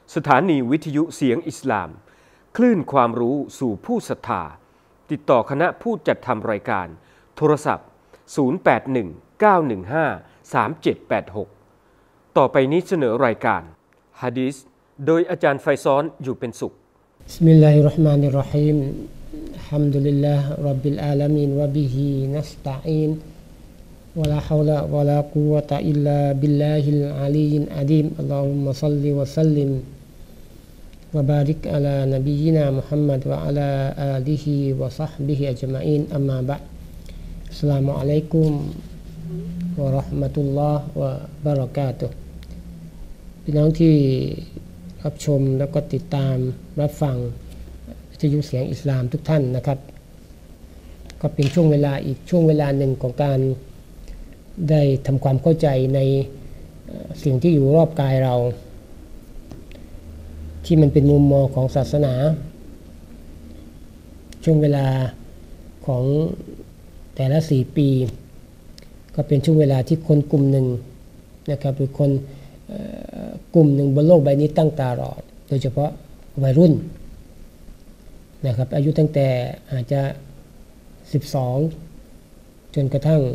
สถานีวิทยุเสียงอิสลามคลื่นความรู้สู่ผู้ศรัทธาติดต่อคณะผู้จัดทำรายการโทรศัพท์0819153786ต่อไปนี้เสนอรายการหะดีษโดยอาจารย์ไฟซ้อนอยู่เป็นสุขบิสมิลลาฮิรเราะห์มานิรเราะฮีมฮัมดุลิลลาฮิร็อบบิลอาลามีนวะบิฮินัสตะอีนวะลาฮาวละวะลากุวะตะอิลลาบิลลาฮิลอะลียิลอะดีมอัลลอฮุมมะศ็อลลิวะซัลลิมวะบาริกอะลานะบียินามุฮัมมัดวะอะลาอาลิฮิวะศ็อฮบิฮิอัจมะอีนอัมมาบะอ์อัสสลามุอะลัยกุมวะเราะห์มะตุลลอฮ์วะบะเราะกาตุฮ์พี่น้องที่รับชมแล้วก็ติดตามรับฟังวิทยุเสียงอิสลามทุกท่านนะครับก็เป็นช่วงเวลาอีกช่วงเวลาหนึ่งของการได้ทำความเข้าใจในสิ่งที่อยู่รอบกายเราที่มันเป็นมุมมองของศาสนาช่วงเวลาของแต่ละ4 ปีก็เป็นช่วงเวลาที่คนกลุ่มหนึ่งนะครับหรือคนกลุ่มหนึ่งบนโลกใบนี้ตั้งตารอโดยเฉพาะวัยรุ่นนะครับอายุตั้งแต่อาจจะ12จนกระทั่ง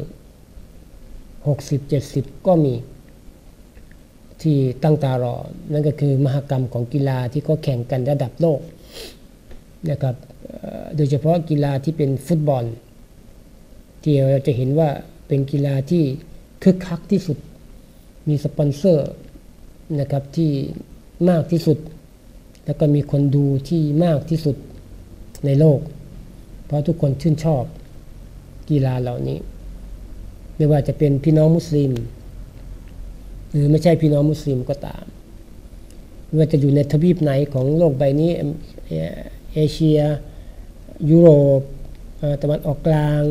60-70ก็มีที่ตั้งตารอนั่นก็คือมหกรรมของกีฬาที่เขาแข่งกันระดับโลกนะครับโดยเฉพาะกีฬาที่เป็นฟุตบอลที่เราจะเห็นว่าเป็นกีฬาที่คึกคักที่สุดมีสปอนเซอร์นะครับที่มากที่สุดแล้วก็มีคนดูที่มากที่สุดในโลกเพราะทุกคนชื่นชอบกีฬาเหล่านี้ไม่ว่าจะเป็นพี่น้องมุสลิมหรือไม่ใช่พี่น้องมุสลิมก็ตามไม่ว่าจะอยู่ในทวีปไหนของโลกใบนี้เอเชียยุโรปตะวันออกกลาง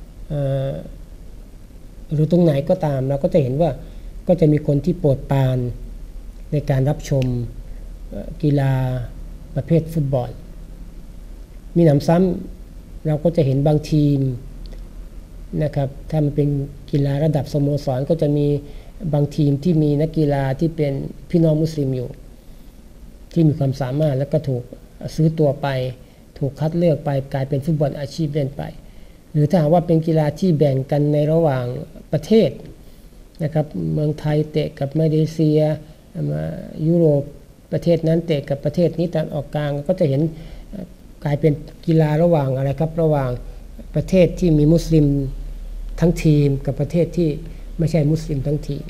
หรือตรงไหนก็ตามเราก็จะเห็นว่าก็จะมีคนที่โปรดปรานในการรับชมกีฬาประเภทฟุตบอลมีหนำซ้ำเราก็จะเห็นบางทีมนะครับถ้ามันเป็นกีฬาระดับสโมสรก็จะมีบางทีมที่มีนักกีฬาที่เป็นพี่น้องมุสลิมอยู่ที่มีความสามารถแล้วก็ถูกซื้อตัวไปถูกคัดเลือกไปกลายเป็นฟุตบอลอาชีพเล่นไปหรือถ้าหากว่าเป็นกีฬาที่แบ่งกันในระหว่างประเทศนะครับเมืองไทยเตะกับมาเลเซียยุโรปประเทศนั้นเตะกับประเทศนี้ตะวันออกกลางก็จะเห็นกลายเป็นกีฬาระหว่างอะไรครับระหว่างประเทศที่มีมุสลิมทั้งทีมกับประเทศที่ไม่ใช่มุสลิมทั้งทีม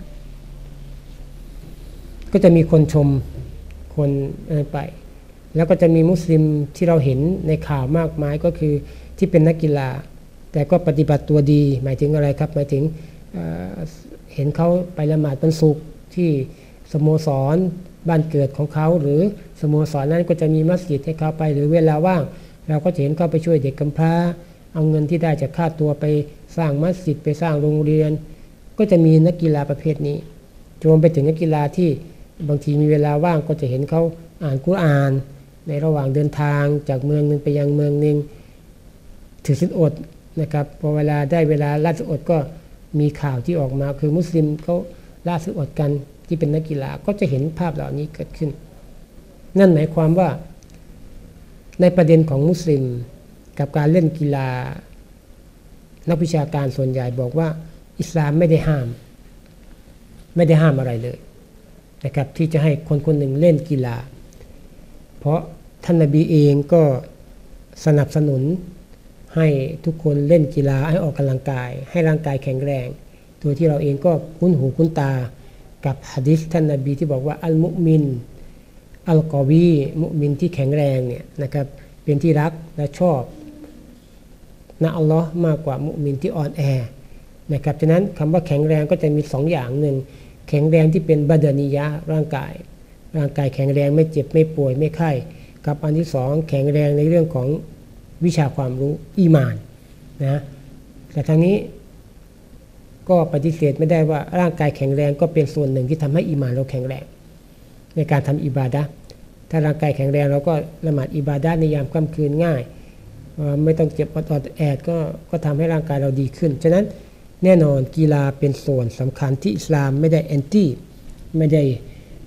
ก็จะมีคนชมคนไปแล้วก็จะมีมุสลิมที่เราเห็นในข่าวมากมายก็คือที่เป็นนักกีฬาแต่ก็ปฏิบัติตัวดีหมายถึงอะไรครับหมายถึงเห็นเขาไปละหมาดวันศุกร์ที่สโมสรบ้านเกิดของเขาหรือสโมสรนั้นก็จะมีมัสยิดให้เขาไปหรือเวลาว่างเราก็จะเห็นเขาไปช่วยเด็กกำพร้าเอาเงินที่ได้จากค่าตัวไปสร้างมัสยิดไปสร้างโรงเรียนก็จะมีนักกีฬาประเภทนี้รวมไปถึงนักกีฬาที่บางทีมีเวลาว่างก็จะเห็นเขาอ่านกุรอานในระหว่างเดินทางจากเมืองนึงไปยังเมืองนึงถือศีลอดนะครับพอเวลาได้เวลาละศีลอดก็มีข่าวที่ออกมาคือมุสลิมเขาละศีลอดกันที่เป็นนักกีฬาก็จะเห็นภาพเหล่านี้เกิดขึ้นนั่นหมายความว่าในประเด็นของมุสลิมกับการเล่นกีฬานักวิชาการส่วนใหญ่บอกว่าอิสลามไม่ได้ห้ามอะไรเลยนะครับที่จะให้คนคนหนึ่งเล่นกีฬาเพราะท่านนบีเองก็สนับสนุนให้ทุกคนเล่นกีฬาให้ออกกำลังกายให้ร่างกายแข็งแรงโดยที่เราเองก็คุ้นหูคุ้นตากับหะดีษท่านนบีที่บอกว่าอัลมุมินอัลกอวีมุมินที่แข็งแรงเนี่ยนะครับเป็นที่รักและชอบนะอัลลอฮ์มากกว่ามุมินที่อ่อนแอนะครับฉะนั้นคำว่าแข็งแรงก็จะมี2อย่างหนึ่งแข็งแรงที่เป็นบาดานียะร่างกายแข็งแรงไม่เจ็บไม่ป่วยไม่ไข้กับอันที่2แข็งแรงในเรื่องของวิชาความรู้อีหม่านนะแต่ทางนี้ก็ปฏิเสธไม่ได้ว่าร่างกายแข็งแรงก็เป็นส่วนหนึ่งที่ทำให้อีหม่านเราแข็งแรงในการทำอิบาดะห์ถ้าร่างกายแข็งแรงเราก็ละหมาดอิบาดะห์ในยามค่ำคืนง่ายไม่ต้องเจ็บอดแอดก็ทำให้ร่างกายเราดีขึ้นฉะนั้นแน่นอนกีฬาเป็นส่วนสำคัญที่อิสลามไม่ได้แอนตี้ไม่ได้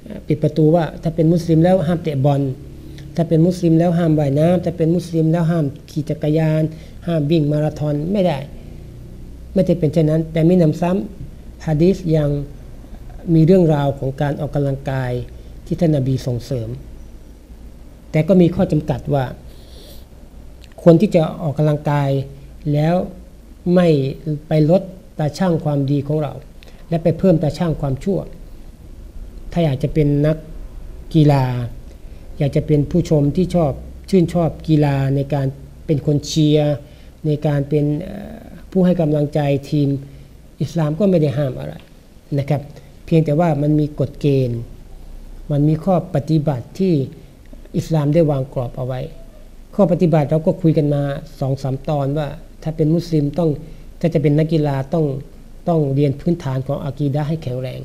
ปิดประตูว่าถ้าเป็นมุสลิมแล้วห้ามเตะบอลถ้าเป็นมุสลิมแล้วห้ามว่ายน้ำถ้าเป็นมุสลิมแล้วห้ามขี่จักรยานห้ามวิ่งมาราธอนไม่ได้เป็นเช่นนั้นแต่มีนำซ้ำหะดีษยังมีเรื่องราวของการออกกำลังกายที่ท่านนบีส่งเสริมแต่ก็มีข้อจำกัดว่าคนที่จะออกกำลังกายแล้วไม่ไปลดตาช่างความดีของเราและไปเพิ่มตาช่างความชั่วถ้าอยากจะเป็นนักกีฬาอยากจะเป็นผู้ชมที่ชื่นชอบกีฬาในการเป็นคนเชียร์ในการเป็นผู้ให้กำลังใจทีมอิสลามก็ไม่ได้ห้ามอะไรนะครับเพียงแต่ว่ามันมีกฎเกณฑ์มันมีข้อปฏิบัติที่อิสลามได้วางกรอบเอาไว้ข้อปฏิบัติเราก็คุยกันมา 2-3 ตอนว่าถ้าเป็นมุสลิมถ้าจะเป็นนักกีฬาต้องเรียนพื้นฐานของอากีดะห์ให้แข็งแรง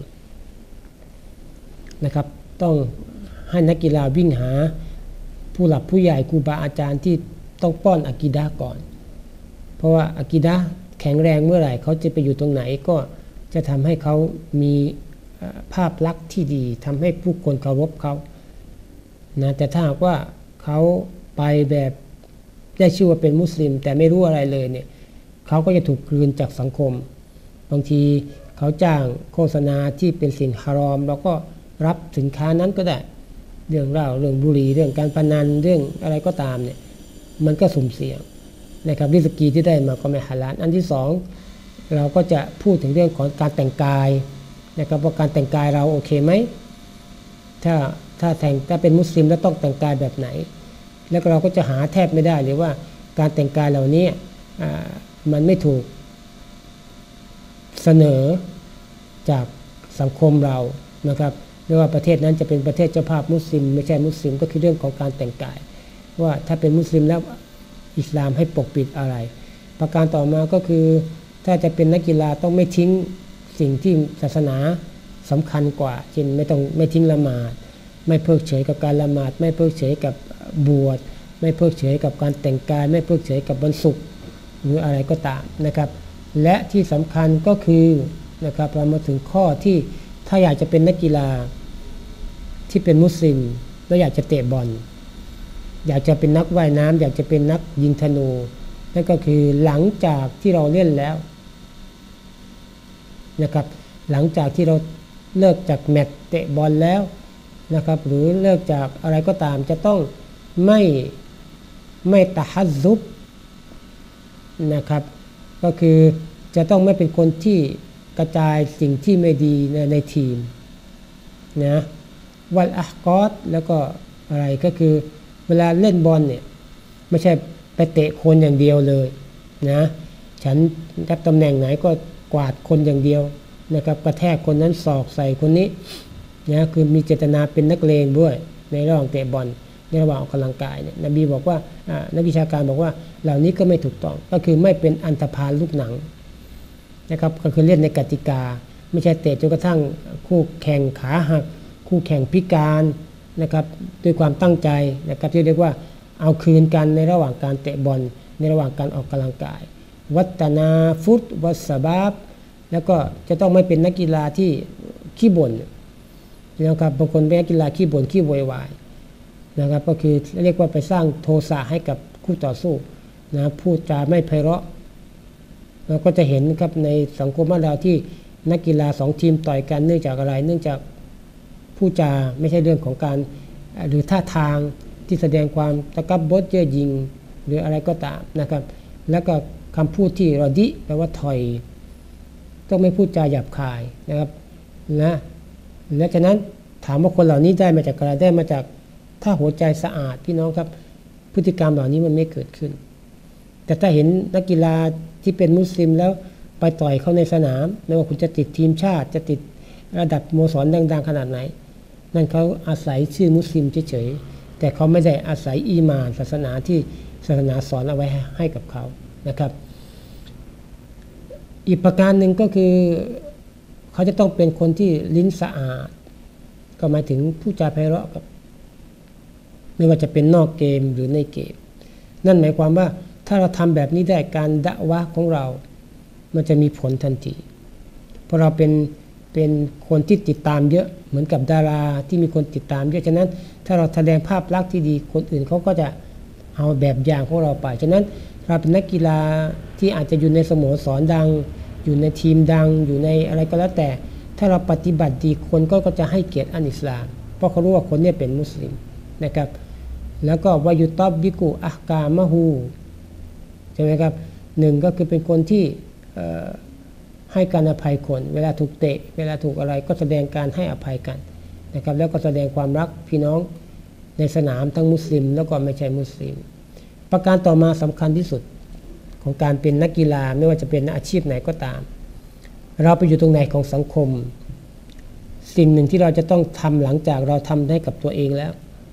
นะครับต้องให้นักกีฬาวิ่งหาผู้หลักผู้ใหญ่ครูบาอาจารย์ที่ต้องป้อนอากีดะห์ก่อนเพราะว่าอากีดะห์แข็งแรงเมื่อไหร่เขาจะไปอยู่ตรงไหนก็จะทำให้เขามีภาพลักษณ์ที่ดีทำให้ผู้คนเคารพเขานะแต่ถ้าหากว่าเขาไปแบบได้ชื่อว่าเป็นมุสลิมแต่ไม่รู้อะไรเลยเนี่ยเขาก็จะถูกกลืนจากสังคมบางทีเขาจ้างโฆษณาที่เป็นสิ่งฮารอมเราก็รับสินค้านั้นก็ได้เรื่องเหล้าเรื่องบุหรี่เรื่องการพนันเรื่องอะไรก็ตามเนี่ยมันก็สุ่มเสี่ยงนะครับริสกีที่ได้มาก็ไม่ฮาลาลอันที่สองเราก็จะพูดถึงเรื่องของการแต่งกายนะครับว่าการแต่งกายเราโอเคไหมถ้าเป็นมุสลิมแล้วต้องแต่งกายแบบไหนแล้วเราก็จะหาแทบไม่ได้เลยว่าการแต่งกายเหล่านี้มันไม่ถูกเสนอจากสังคมเรานะครับไม่ว่าประเทศนั้นจะเป็นประเทศเจ้าภาพมุสลิมไม่ใช่มุสลิมก็คือเรื่องของการแต่งกายว่าถ้าเป็นมุสลิมแล้วอิสลามให้ปกปิดอะไรประการต่อมาก็คือถ้าจะเป็นนักกีฬาต้องไม่ทิ้งสิ่งที่ศาสนาสำคัญกว่าเช่นไม่ทิ้งละหมาดไม่เพิกเฉยกับการละหมาดไม่เพิกเฉยกับบวชไม่เพิกเฉยกับการแต่งกายไม่เพิกเฉยกับวันศุกร์หรืออะไรก็ตามนะครับและที่สำคัญก็คือนะครับเรามาถึงข้อที่ถ้าอยากจะเป็นนักกีฬาที่เป็นมุสลิมแล้วอยากจะเตะบอลอยากจะเป็นนักว่ายน้ำอยากจะเป็นนักยิงธนูนั่นก็คือหลังจากที่เราเล่นแล้วนะครับหลังจากที่เราเลิกจากแมตช์เตะบอลแล้วนะครับหรือเลิกจากอะไรก็ตามจะต้องไม่ตะฮัซซุบนะครับก็คือจะต้องไม่เป็นคนที่กระจายสิ่งที่ไม่ดีในทีมนะวัลอะห์กอดแล้วก็อะไรก็คือเวลาเล่นบอลเนี่ยไม่ใช่ไปเตะคนอย่างเดียวเลยนะฉันรับตำแหน่งไหนก็กวาดคนอย่างเดียวนะครับกระแทกคนนั้นศอกใส่คนนี้นะคือมีเจตนาเป็นนักเลงด้วยในระหว่างเตะบอลในระหว่างออกกำลังกายเนี่ยนบีบอกว่านักวิชาการบอกว่าเหล่านี้ก็ไม่ถูกต้องก็คือไม่เป็นอันธพาลลูกหนังนะครับก็คือเล่นในกติกาไม่ใช่เตะจนกระทั่งคู่แข่งขาหักคู่แข่งพิการนะครับด้วยความตั้งใจนะครับที่เรียกว่าเอาคืนกันในระหว่างการเตะบอลในระหว่างการออกกำลังกายวัตนาฟุตวัสบาบแล้วก็จะต้องไม่เป็นนักกีฬาที่ขี้บ่นนะครับบางคนเป็นนักกีฬาขี้บ่นขี้โวยวายนะครับก็คือเรียกว่าไปสร้างโทสะให้กับคู่ต่อสู้นะพูดจาไม่ไพเราะเราก็จะเห็นครับในสังคมบ้านเราที่นักกีฬา2ทีมต่อยกันเนื่องจากอะไรเนื่องจากผู้จาไม่ใช่เรื่องของการหรือท่าทางที่แสดงความตะกับบดเย่อหยิ่งหรืออะไรก็ตามนะครับแล้วก็คำพูดที่รอดิแปลว่าถอยต้องไม่พูดจาหยาบคายนะครับและฉะนั้นถามว่าคนเหล่านี้ได้มาจากอะไรได้มาจากถ้าหัวใจสะอาดพี่น้องครับพฤติกรรมเหล่านี้มันไม่เกิดขึ้นแต่ถ้าเห็นนักกีฬาที่เป็นมุสลิมแล้วไปต่อยเขาในสนามไม่ว่าคุณจะติดทีมชาติจะติดระดับสโมสรดังๆขนาดไหนนั่นเขาอาศัยชื่อมุสลิมเฉยๆแต่เขาไม่ได้อาศัยอีหม่านศาสนาที่ศาสนาสอนเอาไว้ให้กับเขานะครับอีกประการหนึ่งก็คือเขาจะต้องเป็นคนที่ลิ้นสะอาดก็หมายถึงผู้จาไพเราะกับไม่ว่าจะเป็นนอกเกมหรือในเกมนั่นหมายความว่าถ้าเราทำแบบนี้ได้การดะวะของเรามันจะมีผลทันทีเพราะเราเป็นเป็นคนที่ติดตามเยอะเหมือนกับดาราที่มีคนติดตามเยอะฉะนั้นถ้าเราแสดงภาพลักษณ์ที่ดีคนอื่นเขาก็จะเอาแบบอย่างของเราไปฉะนั้นเราเป็นนักกีฬาที่อาจจะอยู่ในสโมสรดังอยู่ในทีมดังอยู่ในอะไรก็แล้วแต่ถ้าเราปฏิบัติดีคนก็จะให้เกียรติอันอิสลามเพราะเขารู้ว่าคนนี้เป็นมุสลิมนะครับแล้วก็วายุตอบบิกุอัฮกามะฮูใช่ไหมครับหนึ่งก็คือเป็นคนที่ให้การอภัยคนเวลาถูกเตะเวลาถูกอะไรก็แสดงการให้อภัยกันนะครับแล้วก็แสดงความรักพี่น้องในสนามทั้งมุสลิมแล้วก็ไม่ใช่มุสลิมประการต่อมาสำคัญที่สุดของการเป็นนักกีฬาไม่ว่าจะเป็นอาชีพไหนก็ตามเราไปอยู่ตรงไหนของสังคมสิ่งหนึ่งที่เราจะต้องทำหลังจากเราทำได้กับตัวเองแล้ว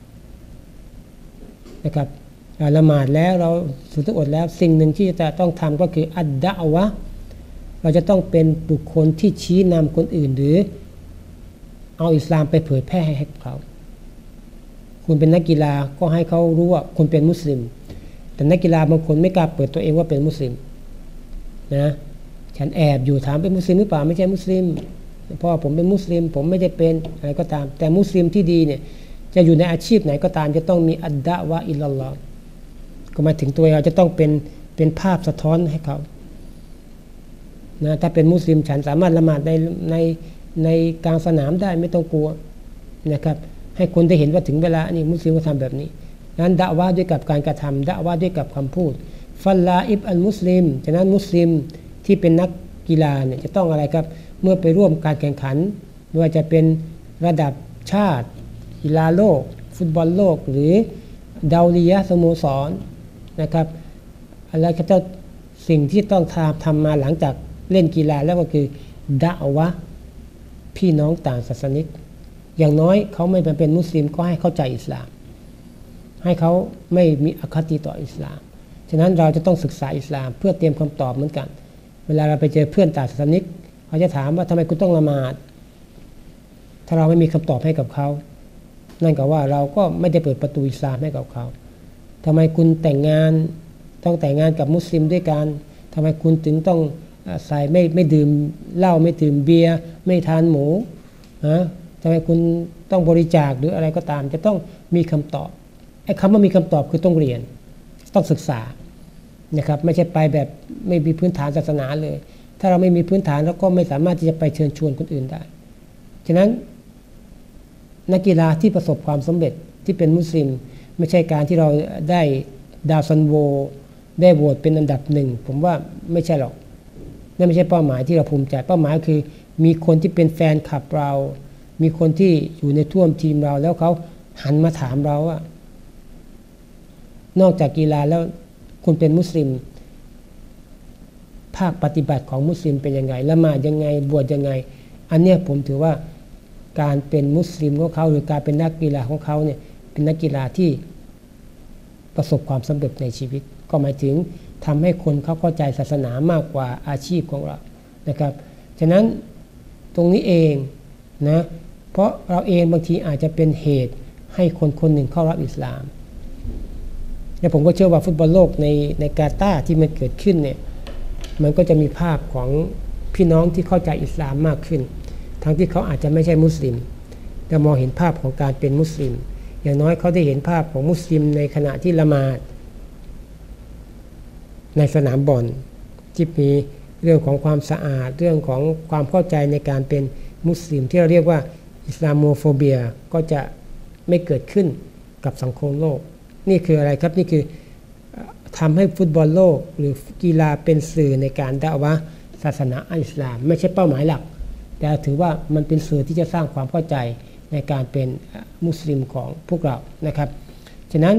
นะครับเราละหมาดแล้วเราสุดอดแล้วสิ่งหนึ่งที่จะต้องทำก็คืออัดดะวะเราจะต้องเป็นบุคคลที่ชี้นำคนอื่นหรือเอาอิสลามไปเผยแพร่ให้เขาคุณเป็นนักกีฬาก็ให้เขารู้ว่าคุณเป็นมุสลิมแต่นักกีฬาบางคนไม่กล้าเปิดตัวเองว่าเป็นมุสลิมนะฉันแอบอยู่ถามเป็นมุสลิมหรือเปล่าไม่ใช่มุสลิมเพราะผมเป็นมุสลิมผมไม่ได้เป็นอะไรก็ตามแต่มุสลิมที่ดีเนี่ยจะอยู่ในอาชีพไหนก็ตามจะต้องมีอัดดะวะอิลลัลลอฮ์ก็หมายถึงตัวเราจะต้องเป็นภาพสะท้อนให้เขานะถ้าเป็นมุสลิมฉันสามารถละหมาดในกลางสนามได้ไม่ต้องกลัวนะครับให้คนได้เห็นว่าถึงเวลานี่มุสลิมก็ทำแบบนี้นั้นดะวะด้วยกับการกระทำดะวะด้วยกับคำพูดฟัลลาอิบอัลมุสลิมฉะนั้นมุสลิมที่เป็นนักกีฬาเนี่ยจะต้องอะไรครับเมื่อไปร่วมการแข่งขันไม่ว่าจะเป็นระดับชาติกีฬาโลกฟุตบอลโลกหรือดาวลียะสโมสรนะครับอะไรก็จะสิ่งที่ต้องทำมาหลังจากเล่นกีฬาแล้วก็คือดะวะพี่น้องต่างศาสนิกอย่างน้อยเขาไม่เป็นมุสลิมก็ให้เข้าใจอิสลามให้เขาไม่มีอคติต่ออิสลามฉะนั้นเราจะต้องศึกษาอิสลามเพื่อเตรียมคำตอบเหมือนกันเวลาเราไปเจอเพื่อนต่างศาสนิกเขาจะถามว่าทำไมคุณต้องละหมาดถ้าเราไม่มีคำตอบให้กับเขานั่นก็ว่าเราก็ไม่ได้เปิดประตูอิสลามให้กับเขาทำไมคุณแต่งงานกับมุสลิมด้วยกันทำไมคุณถึงต้องใส่ไม่ดื่มเหล้าไม่ดื่มเบียร์ไม่ทานหมูทำไมคุณต้องบริจาคหรืออะไรก็ตามจะต้องมีคำตอบไอ้คำว่ามีคำตอบคือต้องเรียนต้องศึกษานะครับไม่ใช่ไปแบบไม่มีพื้นฐานศาสนาเลยถ้าเราไม่มีพื้นฐานเราก็ไม่สามารถที่จะไปเชิญชวนคนอื่นได้ฉะนั้นนักกีฬาที่ประสบความสำเร็จที่เป็นมุสลิมไม่ใช่การที่เราได้ดาวซันโวได้โหวตเป็นอันดับหนึ่งผมว่าไม่ใช่หรอกนั่นไม่ใช่เป้าหมายที่เราภูมิใจเป้าหมายคือมีคนที่เป็นแฟนคลับเรามีคนที่อยู่ในท่วมทีมเราแล้วเขาหันมาถามเราว่านอกจากกีฬาแล้วคุณเป็นมุสลิมภาคปฏิบัติของมุสลิมเป็นยังไงละหมาดยังไงบวชยังไงอันเนี้ยผมถือว่าการเป็นมุสลิมของเขาหรือการเป็นนักกีฬาของเขาเนี่ยเป็นนักกีฬาที่ประสบความสำเร็จในชีวิตก็หมายถึงทำให้คนเขาเข้าใจศาสนามากกว่าอาชีพของเรานะครับฉะนั้นตรงนี้เองนะเพราะเราเองบางทีอาจจะเป็นเหตุให้คนหนึ่งเข้ารับอิสลามและผมก็เชื่อว่าฟุตบอลโลกในกาตาร์ที่มันเกิดขึ้นเนี่ยมันก็จะมีภาพของพี่น้องที่เข้าใจอิสลามมากขึ้นทั้งที่เขาอาจจะไม่ใช่มุสลิมแต่มองเห็นภาพของการเป็นมุสลิมอย่างน้อยเขาได้เห็นภาพของมุสลิมในขณะที่ละหมาดในสนามบอลที่มีเรื่องของความสะอาดเรื่องของความเข้าใจในการเป็นมุสลิมที่เราเรียกว่าอิสลามโมโฟเบียก็จะไม่เกิดขึ้นกับสังคมโลกนี่คืออะไรครับนี่คือทำให้ฟุตบอลโลกหรือกีฬาเป็นสื่อในการดะวะศาสนาอิสลามไม่ใช่เป้าหมายหลักแต่ถือว่ามันเป็นสื่อที่จะสร้างความเข้าใจในการเป็นมุสลิมของพวกเรานะครับฉะนั้น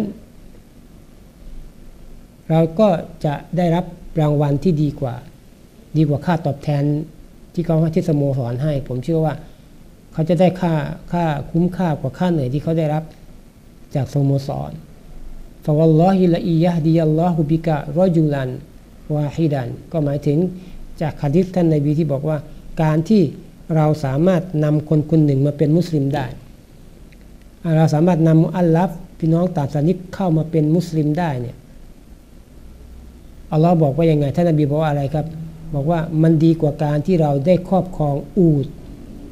เราก็จะได้รับรางวัลที่ดีกว่าค่าตอบแทนที่เขาที่สโมสรให้ผมเชื่อว่าเขาจะได้ค่าคุ้มค่ากว่าค่าเหนื่อยที่เขาได้รับจากสโมสรฟะวัลลอฮิละอียะฮดียัลลอฮุบิกะรอจุลันวาฮิดันก็หมายถึงจากหะดีษท่านนบีที่บอกว่าการที่เราสามารถนำคนหนึ่งมาเป็นมุสลิมได้เราสามารถนำมุอัลลัฟพี่น้องต่างศาสนิกเข้ามาเป็นมุสลิมได้เนี่ยอัลลอฮ์บอกว่ายังไงท่านนบีบอกว่าอะไรครับบอกว่ามันดีกว่าการที่เราได้ครอบครองอูฐ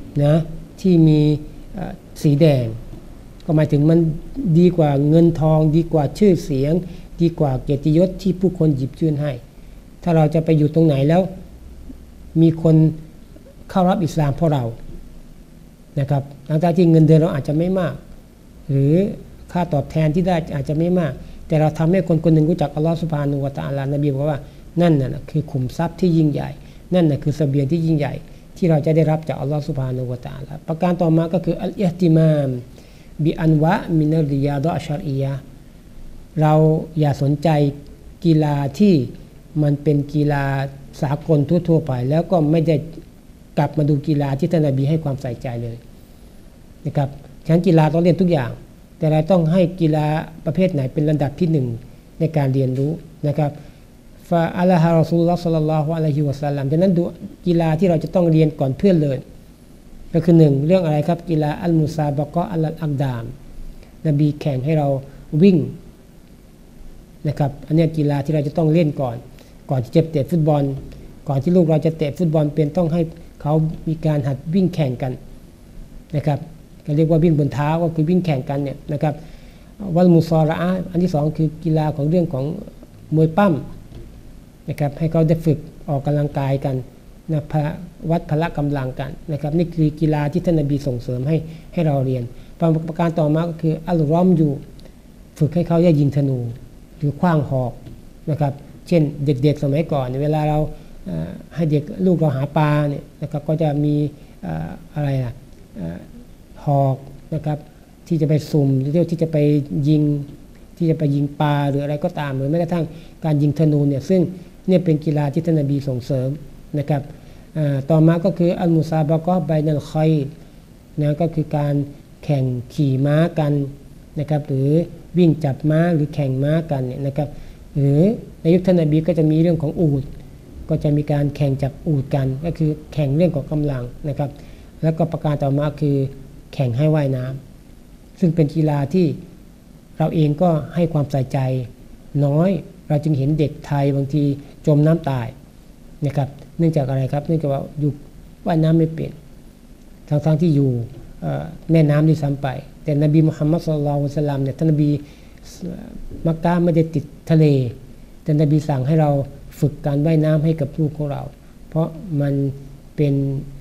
นะที่มีสีแดงก็หมายถึงมันดีกว่าเงินทองดีกว่าชื่อเสียงดีกว่าเกียรติยศที่ผู้คนหยิบยื่นให้ถ้าเราจะไปอยู่ตรงไหนแล้วมีคนเข้ารับอิสลามเพราะเรานะครับหลังจากที่เงินเดือนเราอาจจะไม่มากหรือค่าตอบแทนที่ได้อาจจะไม่มากแต่เราทำให้คนคนหนึ่งรู้จักอัลลอฮฺซุบฮานะฮูวะตะอาลานบีบอกว่านั่นน่ะคือขุมทรัพย์ที่ยิ่งใหญ่นั่นน่ะคือเสบียงที่ยิ่งใหญ่ที่เราจะได้รับจากอัลลอฮฺซุบฮานะฮูวะตะอาลาประการต่อมาก็คืออัลอิห์ติมามบิอันวะมินัลริยาดะฮ์ชัรอียะห์เราอย่าสนใจกีฬาที่มันเป็นกีฬาสากลทั่วๆไปแล้วก็ไม่ได้กลับมาดูกีฬาที่ท่านนบีให้ความใส่ใจเลยนะครับฉะนั้นกีฬาต้องเรียนทุกอย่างแต่เราต้องให้กีฬาประเภทไหนเป็นลำดับที่หนึ่งในการเรียนรู้นะครับฟาอัลฮะรอซูลุลลอฮ์ศ็อลลัลลอฮุอะลัยฮิวะซัลลัมฉะนั้นดูกีฬาที่เราจะต้องเรียนก่อนเพื่อนเลยก็คือหนึ่งเรื่องอะไรครับกีฬาอัลมุซาบะกะอัลอักดามนบีแข่งให้เราวิ่งนะครับอันนี้กีฬาที่เราจะต้องเล่นก่อนที่จะเตะฟุตบอลก่อนที่ลูกเราจะเตะฟุตบอลเป็นต้องให้เขามีการหัดวิ่งแข่งกันนะครับก็เรียกว่าวิ่งบนเท้าก็คือวิ่งแข่งกันเนี่ยนะครับวัลมุซอเราะห์อันที่สองคือกีฬาของเรื่องของมวยปั้มนะครับให้เขาได้ฝึกออกกำลังกายกันนะวัดพละกำลังกันนะครับนี่คือกีฬาที่ท่านนบีส่งเสริมให้เราเรียนประการต่อมาก็คืออัลรอมยูฝึกให้เขาได้ยิงธนูหรือขว้างหอกนะครับเช่นเด็กๆสมัยก่อนเวลาเราให้เด็กลูกเราหาปลาเนี่ยนะครับก็จะมีอะไรล่ะหอกนะครับที่จะไปสุ่มที่จะไปยิงปลาหรืออะไรก็ตามหรือแม้กระทั่งการยิงธนูเนี่ยซึ่งเนี่ยเป็นกีฬาที่ท่านนบีส่งเสริมนะครับต่อมาก็คืออัลมุซาบะกะฮ์บัยนัลคอยล์นะก็คือการแข่งขี่ม้ากันนะครับหรือวิ่งจับม้าหรือแข่งม้ากันเนี่ยนะครับหรือในยุคท่านนบีก็จะมีเรื่องของอูฐก็จะมีการแข่งจับอูฐกันก็คือแข่งเรื่องของกำลังนะครับแล้วก็ประการต่อมาคือแข่งให้ว่ายน้ำซึ่งเป็นกีฬาที่เราเองก็ให้ความใส่ใจน้อยเราจึงเห็นเด็กไทยบางทีจมน้ำตายนะครับเนื่องจากอะไรครับเนื่องจากว่าอยู่ว่ายน้ำไม่เป็นทั้งที่อยู่แม่น้ำด้วยซ้ำไปแต่นบีมุฮัมมัดศ็อลลัลลอฮุอะลัยฮิวะซัลลัมเนี่ยท่านนบีมักกะฮ์ไม่ได้ติดทะเลแต่นบีสั่งให้เราฝึกการว่ายน้ำให้กับลูกของเราเพราะมันเป็น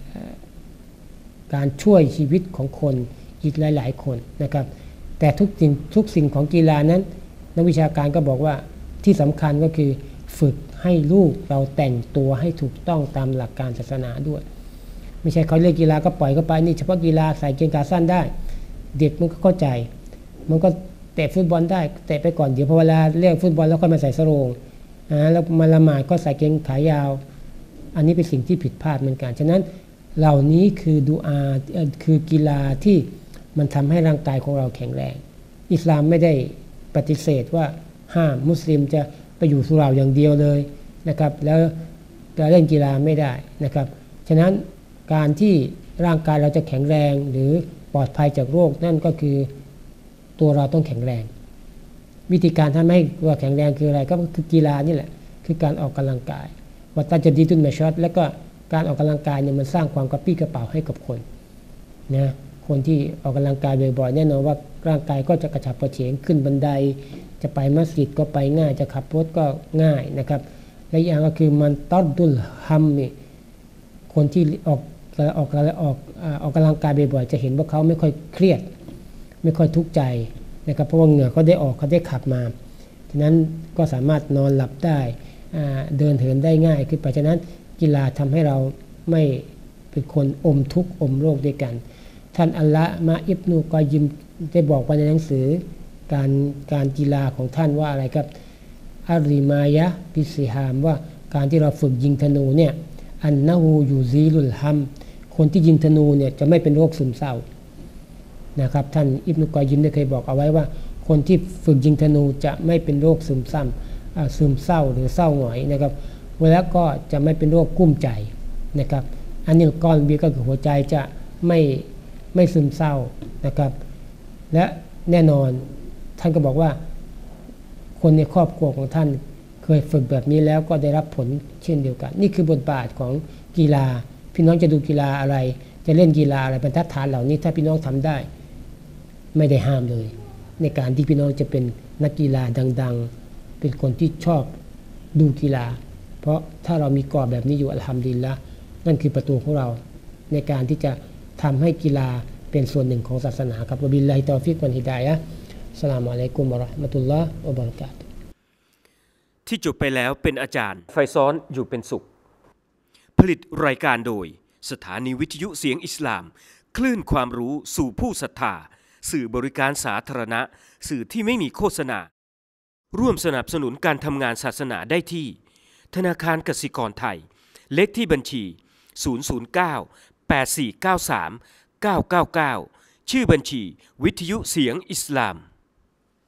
การช่วยชีวิตของคนอีกหลายๆคนนะครับแต่ทุกสิ่งของกีฬานั้นนักวิชาการก็บอกว่าที่สำคัญก็คือฝึกให้ลูกเราแต่งตัวให้ถูกต้องตามหลักการศาสนาด้วยไม่ใช่เขาเล่นกีฬาก็ปล่อยเข้าไปนี่เฉพาะกีฬาใส่กางเกงขาสั้นได้เด็กมันก็เข้าใจมันก็เตะฟุตบอลได้เตะไปก่อนเดี๋ยวพอเวลาเล่นฟุตบอลแล้วค่อยมาใส่สโรงแล้วมาละหมาดก็ใส่กางเกงขายาวอันนี้เป็นสิ่งที่ผิดพลาดเหมือนกันฉะนั้นเหล่านี้คือดุอาคือกีฬาที่มันทำให้ร่างกายของเราแข็งแรงอิสลามไม่ได้ปฏิเสธว่าห้ามมุสลิมจะไปอยู่สุเหร่าอย่างเดียวเลยนะครับแล้วจะเล่นกีฬาไม่ได้นะครับฉะนั้นการที่ร่างกายเราจะแข็งแรงหรือปลอดภัยจากโรคนั่นก็คือตัวเราต้องแข็งแรงวิธีการทำให้ตัวแข็งแรงคืออะไรก็คือกีฬานี่แหละคือการออกกำลังกายวัตตะจะดีตุนมาช็อตแล้วก็การออกกำลังกายเนี่ยมันสร้างความกระปรี้กระเป๋าให้กับคนนะคนที่ออกกำลังกายบ่อยๆแน่นอนว่าร่างกายก็จะกระฉับกระเฉงขึ้นบันไดจะไปมัสยิดก็ไปง่ายจะขับรถก็ง่ายนะครับและอย่างก็คือมันตัดดุลฮัมนี่คนที่ออกกำลังกายบ่อยๆจะเห็นว่าเขาไม่ค่อยเครียดไม่ค่อยทุกข์ใจนะครับเพราะว่าเหงื่อเขาได้ออกเขาได้ขับมาฉะนั้นก็สามารถนอนหลับได้เดินเหินได้ง่ายขึ้นไปฉะนั้นกีฬาทำให้เราไม่เป็นคนอมทุกข์อมโรคด้วยกันท่านอัลละมาอิบนุกอยยิมได้บอกไว้ในหนังสือการกีฬาของท่านว่าอะไรครับอาริมายะบิซิฮามว่าการที่เราฝึกยิงธนูเนี่ยอันนะฮูยูซีลุลฮัมคนที่ยิงธนูเนี่ยจะไม่เป็นโรคซึมเศร้านะครับท่านอิบนุกอยยิมได้เคยบอกเอาไว้ว่าคนที่ฝึกยิงธนูจะไม่เป็นโรคซึมเศร้าหรือเศร้าหงอยนะครับแล้วก็จะไม่เป็นโรคกุ้มใจนะครับอันนี้ก้อนบีก็คือหัวใจจะไม่ซึมเศร้านะครับและแน่นอนท่านก็บอกว่าคนในครอบครัวของท่านเคยฝึกแบบนี้แล้วก็ได้รับผลเช่นเดียวกันนี่คือบทบาทของกีฬาพี่น้องจะดูกีฬาอะไรจะเล่นกีฬาอะไรบรรทัดฐานเหล่านี้ถ้าพี่น้องทำได้ไม่ได้ห้ามเลย ในการที่พี่น้องจะเป็นนักกีฬาดังๆเป็นคนที่ชอบดูกีฬาเพราะถ้าเรามีกรอบแบบนี้อยู่อัลฮัมดุลิลละห์นั่นคือประตูของเราในการที่จะทำให้กีฬาเป็นส่วนหนึ่งของศาสนาครับวะบิลลาฮิตอฟิกวัลฮิดายะฮ์อัสสลามุอะลัยกุมวะเราะห์มะตุลลอฮ์วะบะเราะกาตุฮ์ที่จบไปแล้วเป็นอาจารย์ไฟซ้อนอยู่เป็นสุขผลิตรายการโดยสถานีวิทยุเสียงอิสลามคลื่นความรู้สู่ผู้ศรัทธาสื่อบริการสาธารณะสื่อที่ไม่มีโฆษณาร่วมสนับสนุนการทำงานศาสนาได้ที่ธนาคารกสิกรไทยเลขที่บัญชี009 8493 999ชื่อบัญชีวิทยุเสียงอิสลาม